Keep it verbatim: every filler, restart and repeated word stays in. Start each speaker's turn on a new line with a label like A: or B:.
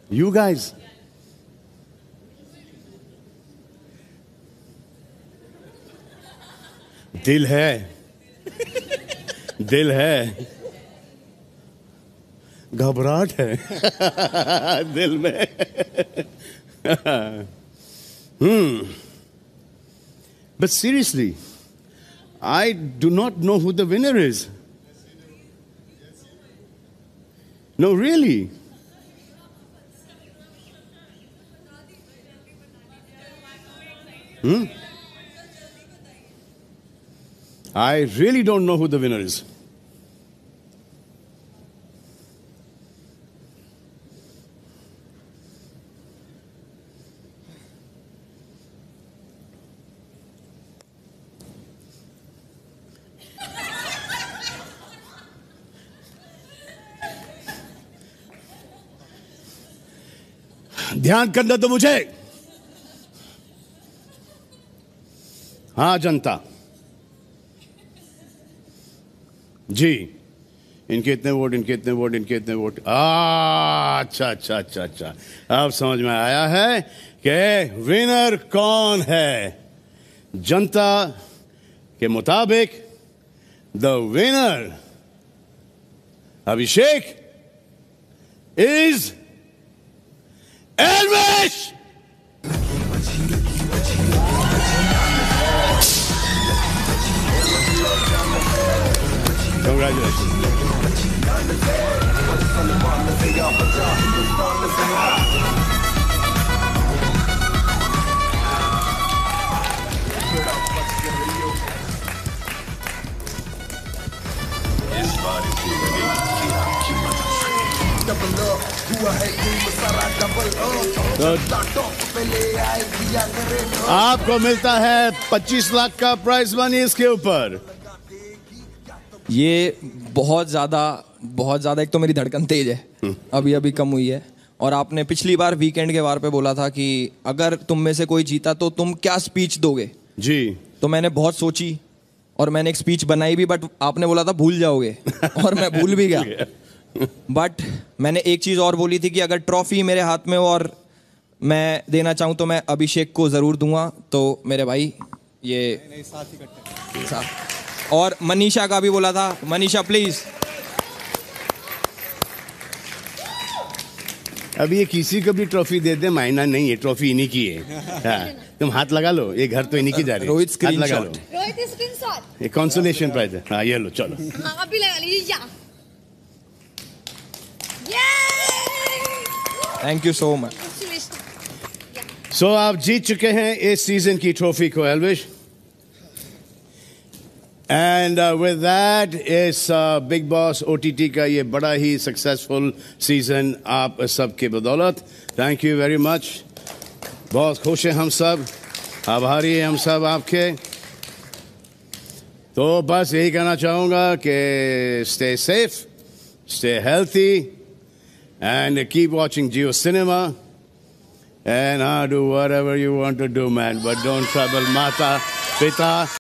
A: You guys. दिल है, दिल है, घबराहट है दिल में. hmm. But seriously, I do not know who the winner is. No, really. Hmm? I really don't know who the winner is. ध्यान करना तो मुझे. हाँ जनता जी, इनके इतने वोट, इनके इतने वोट, इनके इतने वोट. अच्छा अच्छा अच्छा अच्छा अब समझ में आया है कि विनर कौन है. जनता के मुताबिक the winner Abhishek is elvish. Congratulations. आपको मिलता है पच्चीस लाख का प्राइज मनी इसके ऊपर.
B: ये बहुत ज़्यादा बहुत ज़्यादा एक तो मेरी धड़कन तेज है, अभी अभी कम हुई है. और आपने पिछली बार वीकेंड के वार पे बोला था कि अगर तुम में से कोई जीता तो तुम क्या स्पीच दोगे
A: जी.
B: तो मैंने बहुत सोची और मैंने एक स्पीच बनाई भी, बट आपने बोला था भूल जाओगे और मैं भूल भी गया. बट मैंने एक चीज़ और बोली थी कि अगर ट्रॉफी मेरे हाथ में हो और मैं देना चाहूँ तो मैं अभिषेक को ज़रूर दूंगा. तो मेरे भाई ये नहीं, नहीं, साथ ही करते साथ. और मनीषा का भी बोला था. मनीषा प्लीज़.
A: अब ये किसी को भी ट्रॉफी दे दे, मायना नहीं है, ट्रॉफी इन्हीं की है. हाँ, तुम हाथ लगा लो, ये घर तो इन्हीं की जा रही है.
B: रोहित स्क्रीन
A: लगा
B: शॉट.
A: लो.
C: रोहित स्क्रीनशॉट.
A: ये कंसोलेशन प्राइज है. हाँ ये लो, चलो.
C: हाँ अभी लगा लीजिए.
B: Thank you so much.
A: So आप जीत चुके हैं इस सीजन की ट्रॉफी को एल्विश. एंड विद दैट इस बिग बॉस ओटीटी का ये बड़ा ही सक्सेसफुल सीजन आप सबके बदौलत. Thank you very much. बहुत खुश हैं हम सब, आभारी हैं हम सब आपके. तो बस यही कहना चाहूँगा कि stay safe, stay healthy, and keep watching Geo Cinema, and uh, do whatever you want to do, man. But don't trouble Mata, Pita.